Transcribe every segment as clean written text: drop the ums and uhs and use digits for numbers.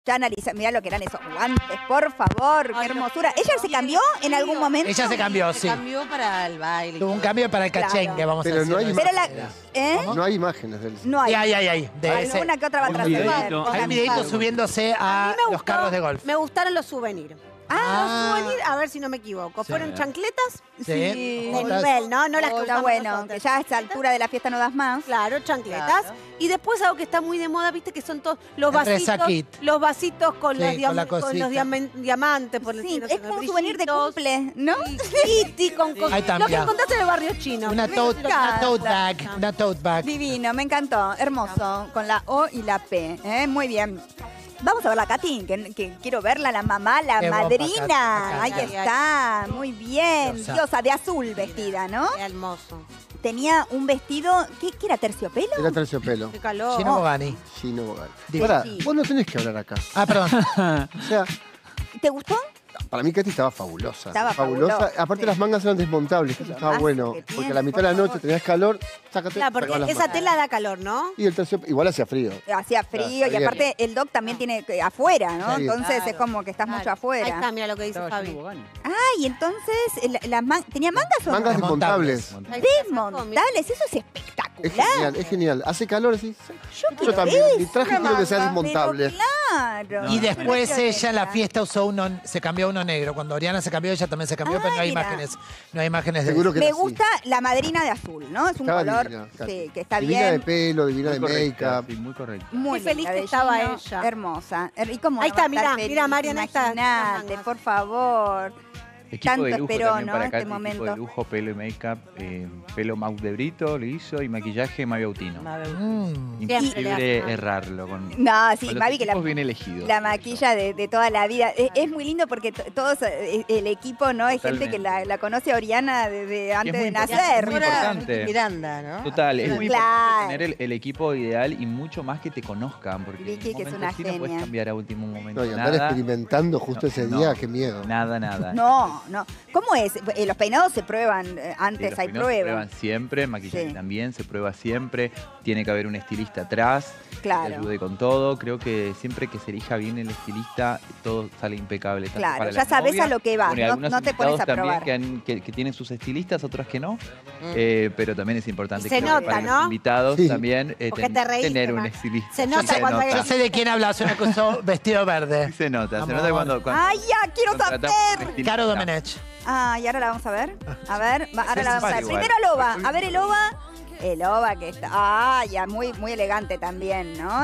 Ya analiza, mirá lo que eran esos guantes, por favor, qué hermosura. ¿Ella se cambió en algún momento? Ella se cambió, sí. Se cambió para el baile. Tuvo un cambio para el cachengue, vamos a Pero decir. no hay Pero la, ¿eh? No hay imágenes del... No hay. Hay. De ese. Alguna que otra va a Un trascender. videíto. Hay un videito subiéndose a los carros de golf. Me gustaron los souvenirs. Ah. Los souvenirs, a ver si no me equivoco. Sí. ¿Fueron chancletas? Sí. De nivel, ¿no? No las que Está usamos bueno, nosotras. que ya a esta altura de la fiesta no das más. Claro, chancletas. Claro. Y después algo que está muy de moda, viste, que son todos los El vasitos. resaquit. Los vasitos con, Sí, los, con la con cosita. los diamantes, por Sí, decirlo es así, como un los souvenir de brillitos. cumple, ¿no? Kitty con cosas. Ahí está, Lo que mirá. encontraste en el barrio chino. Una tote bag. Una tote bag. Divino, me encantó, hermoso, con la O y la P, muy bien. Vamos a ver la Katy, que quiero verla, la mamá, la Qué bomba, madrina. Katy. Ahí está, muy bien. Diosa. Diosa de azul vestida, ¿no? Qué hermoso. Tenía un vestido, ¿qué era terciopelo? Era terciopelo. Qué calor. Gino Bogani. Gino Bogal. Digo. Pará, Sí. vos no tenés que hablar acá. Ah, perdón. O sea, ¿Te gustó? para mí Katy estaba fabulosa. Estaba fabulosa. Aparte Sí. las mangas eran desmontables, que eso estaba Más bueno. que Porque tiene, a la mitad de por la noche favor. tenías calor, sácate. Claro, porque sacabas las esa mangas. tela da calor, ¿no? Y el terciopelo, igual hacía frío. Hacía frío Está y bien. aparte el doc también tiene afuera, ¿no? Sí. Entonces es Claro. como que estás mucho Ahí afuera. está, mira lo que dice Estaba Fabi. Gino Bogani. Ay, entonces, ¿tenía mangas o Mangas no? desmontables. Ahí está, Desmontables, eso es Es espectacular. genial, es genial. Hace calor así. Yo quiero también. Mi eso, traje una quiero que sea manga, desmontable. pero claro. Y después Pero ella en la esa. fiesta usó se cambió a uno negro. Cuando Oriana se cambió, ella también se cambió, pero no hay mira. imágenes. No hay imágenes de Seguro que Me era así. gusta la madrina de azul, ¿no? Es un Estaba color divina, Katy. sí, que está Divina de bien. pelo, divina de Muy correcta, make-up. sí, muy correcto. Muy Qué feliz linda que de estaba Gino, ella. Hermosa. ¿Y cómo Ahí no va a está, estar mira, feliz? mira, Mariana, ahí está, Imaginate, las mangas. por favor. Equipo Tanto de lujo esperó, también ¿no? para Este Katy, equipo momento. de lujo, pelo y make-up, pelo Mau de Brito le hizo y maquillaje Mavi Autino. Mm. Siempre le Imposible hace. errarlo con, No, sí, con los Mavi, que la, equipos bien elegidos. la maquilla de toda la vida. Es muy lindo porque todos, el equipo, ¿no? Hay gente que Totalmente. la conoce a Oriana desde antes muy de importante, nacer. muy importante. Miranda, ¿no? Total, es muy Claro. importante tener el equipo ideal y mucho más que te conozcan, porque Vicky, en que es un una momento sí no puedes genia. cambiar a último momento No, y andar nada. experimentando justo No, ese no. día, qué miedo. Nada. No, no. ¿Cómo es? Los peinados se prueban Sí, antes, los hay peinados se pruebas. prueban siempre, maquillaje Sí. también se prueba siempre, tiene que haber un estilista atrás Claro. que te ayude con todo. Creo que siempre que se elija bien el estilista, todo sale impecable. tanto Claro, para ya la sabes novia, a lo que vas, bueno, y no- algunos no te pones invitados a probar. también que tienen sus estilistas, otros que no, pero también es importante Y se creo que nota, para ¿no? los invitados Sí. también Porque te reíste, tener un Mar. estilista. Se nota cuando hay- Yo sé de quién hablas, una que usó vestido verde. Sí, se nota Amor. cuando ¡Ay, ya! ¡Quiero contratamos saber! un estilista. Caro Domenech. Ah, y ahora la vamos a ver. A ver, ahora la vamos a ver. igual. Primero el OVA. A ver el OVA. El OVA que está. Ah, ya, muy, muy elegante también, ¿no?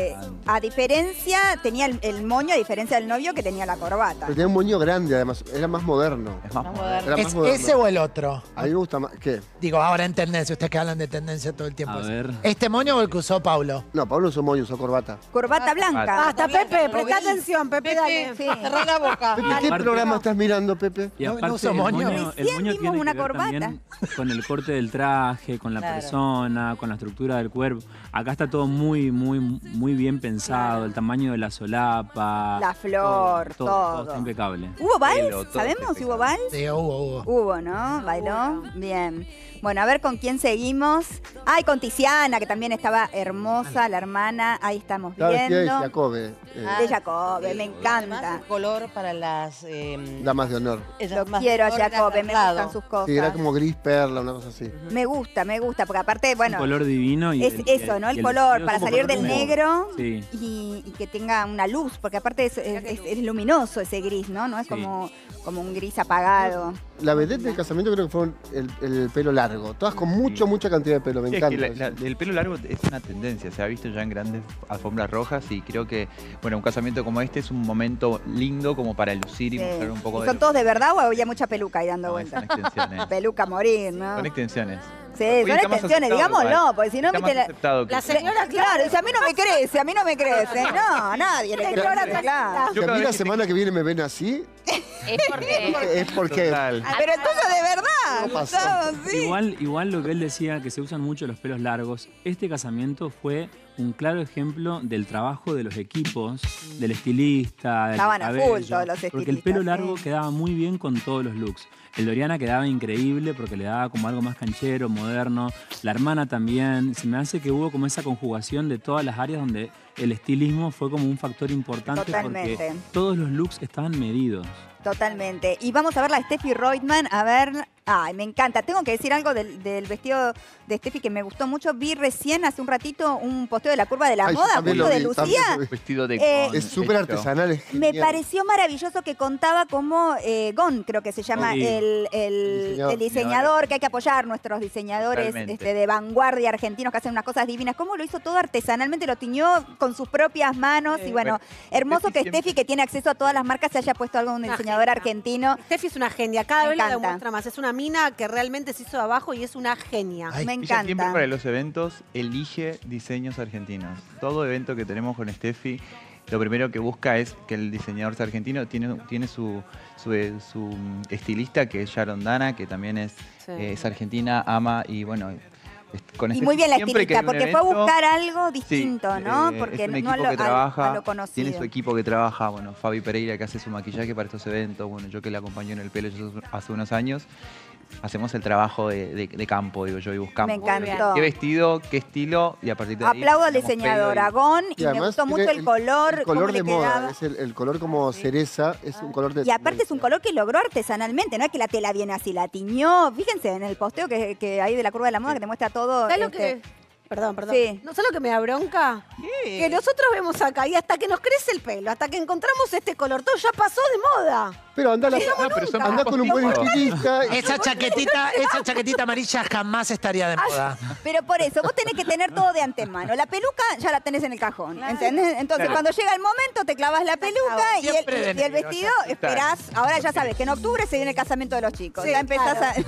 A diferencia, tenía el moño, a diferencia del novio que tenía la corbata. Pero tenía un moño grande, además. Era más moderno. Es más Más moderno. moderno. Era ¿Es más moderno. ese o el otro? A mí me gusta más. ¿Qué? Digo, ahora en tendencia, ustedes que hablan de tendencia todo el tiempo. A ver. ¿Este moño o el que usó Paulo? No, Pablo usó moño, usó corbata. Corbata blanca. Basta, Pepe, presta gris. atención, Pepe, dale. Sí. Cerrá la boca. Pepe, ¿qué Aparte- programa estás mirando, Pepe? Y No, aparte no uso el moño. el Recién moño vimos tiene una que ver corbata. también con el corte del traje, con la Claro. persona, con la estructura del cuerpo. Acá está todo muy bien pensado, el tamaño de la solapa. La flor, todo. está impecable. ¿Hubo vals? Pelo, todo ¿Sabemos si hubo impecable. vals? Sí, hubo. Hubo, ¿no? ¿Bailó? Bien. Bueno, a ver con quién seguimos. Ay, con Tiziana, que también estaba hermosa, la hermana. Ahí estamos Estaba vestida de viendo. Jacobe, De Jacobe, me encanta. Además, color para las... damas de honor. Lo quiero a Jacobe, me gustan sus Sí, era cosas. como gris perla, una cosa así. Me gusta, porque aparte, Un bueno, color divino. Y es eso, ¿no? El color, para vestido salir es del como- negro Sí. y que tenga una luz, porque aparte es luminoso ese gris, ¿no? No es Sí. como un gris apagado. La vedette del casamiento creo que fue el pelo largo. Todas con mucha cantidad de pelo, me Sí, es que encanta. el pelo largo es una tendencia, se ha visto ya en grandes alfombras rojas y creo que, bueno, un casamiento como este es un momento lindo como para lucir y Sí. mostrar un poco ¿Y de... ¿Son todos de verdad o había mucha peluca ahí dando No, vueltas? son extensiones. Peluca a morir, ¿no? Son extensiones. Sí, Hoy son está más extensiones, aceptado digámoslo, igual. porque si no, Está viste más aceptado que- La señora, Claro, dice, a mí no me crece, a mí no me crece. No, nadie le crece. Señora, Claro. Si a cada mí vez la que semana que viene me ven así, Es porque es porque... Total. Pero entonces de verdad. No pasó. Gustavo, sí. Igual lo que él decía, que se usan mucho los pelos largos, este casamiento fue un claro ejemplo del trabajo de los equipos, del estilista, del Estaban a full cabello, todos los porque el pelo estilistas, largo sí. quedaba muy bien con todos los looks. El de Oriana quedaba increíble porque le daba como algo más canchero, moderno. La hermana también. Se me hace que hubo como esa conjugación de todas las áreas donde el estilismo fue como un factor importante Totalmente. porque todos los looks estaban medidos. Totalmente. Y vamos a ver la Steffi Reutemann, a ver... Ay, me encanta. Tengo que decir algo del vestido de Steffi que me gustó mucho. Vi recién, hace un ratito, un posteo de la curva de la Ay, yo moda, también justo lo de vi, Lucía. también lo vi. Vestido de Es súper artesanal. Es Me genial. pareció maravilloso que contaba como Gon, creo que se llama Sí. el diseñador, que hay que apoyar nuestros diseñadores Totalmente. de vanguardia argentinos que hacen unas cosas divinas. Cómo lo hizo todo artesanalmente, lo tiñó con sus propias manos. Y bueno, hermoso que Steffi Steffi, que tiene acceso a todas las marcas, se haya puesto algo de un Una diseñador genia. argentino. Steffi es una genia, cada Me vez lo encanta. demuestra más. Es una mina que realmente se hizo de abajo y es una genia. Ay, Me Ella siempre encanta. para los eventos elige diseños argentinos. Todo evento que tenemos con Steffi, lo primero que busca es que el diseñador sea argentino. Tiene su estilista, que es Sharon Dana, que también es argentina, ama y bueno... Con Y Steffi muy bien la siempre que estilista, hay un porque fue a evento, buscar algo sí, distinto, ¿no? es Porque un no equipo a lo, que trabaja, a lo conocido. tiene su equipo que trabaja, bueno, Fabi Pereira, que hace su maquillaje para estos eventos, bueno, yo que la acompañé en el pelo hace unos años, hacemos el trabajo de campo, digo yo, y buscamos Me encantó. qué vestido, qué estilo, y a partir de ahí... Aplaudo al hacemos diseñador, pelo y- a Gon, y me además gustó tiene mucho el color, el cómo color le de moda. quedaba. Es el color como cereza. Es un color de. Y aparte es un color que logró artesanalmente, no es que la tela viene así, la tiñó. Fíjense en el posteo que hay de la curva de la moda que te muestra todo. ¿Sabes lo que...? Perdón. Sí. ¿No sabes lo que me da bronca? Que nosotros vemos acá y hasta que nos crece el pelo, hasta que encontramos este color, todo ya pasó de moda. Pero anda, No, pero son anda con un buen postivos. estilista. Esa chaquetita amarilla jamás estaría de moda. Pero por eso, vos tenés que tener todo de antemano. La peluca ya la tenés en el cajón, ¿entendés? Entonces, cuando llega el momento, te clavas la peluca Siempre de y el negro, vestido, esperás. Ahora ya sabes que en octubre se viene el casamiento de los chicos. Sí, Ya empezás claro.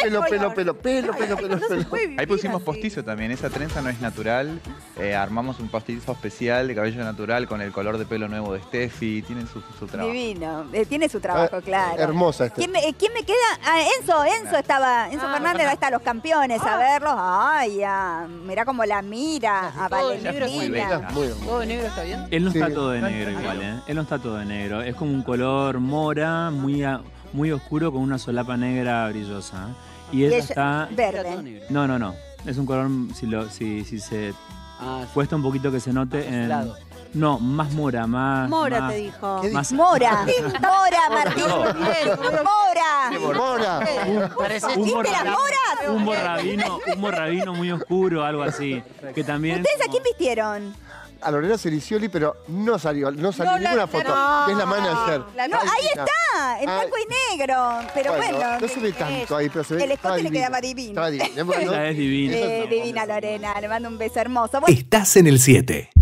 a... Ahí pusimos postizo también, esa trenza no es natural, armamos un postizo especial de cabello natural con el color de pelo nuevo de Steffi, tienen su trabajo. Divino. Tiene su trabajo, claro. Hermosa esta. ¿Quién me queda? Ah, Enzo estaba. Enzo Fernández, ahí está, los campeones, a verlos. Ay, mirá cómo la mira a Todo ella es muy Valentina. bella. Muy hermosa. ¿Todo de negro está bien? Él no Sí. está todo de negro igual, ¿eh? Él no está todo de negro. Es como un color mora, muy oscuro con una solapa negra brillosa. Y ella está... Verde. No. Es un color, si se cuesta un poquito que se note en... Azulado. No, más mora, más... Mora más- te dijo. más- Mora. Mora, Martín. Mora. Mora. Parece ¿Viste las moras? un morrabino muy oscuro, algo así. Que también... ¿Ustedes a como- quién vistieron? A Lorena Cericioli, pero no salió No, ninguna foto. no. Es la manager. No, ahí está, en blanco y negro. Pero bueno. no se ve tanto ahí, pero se ve. El escote le divino. quedaba divino. Estaba divino. Ella es divina. Divina Lorena, le mando un beso hermoso. Estás en el 7.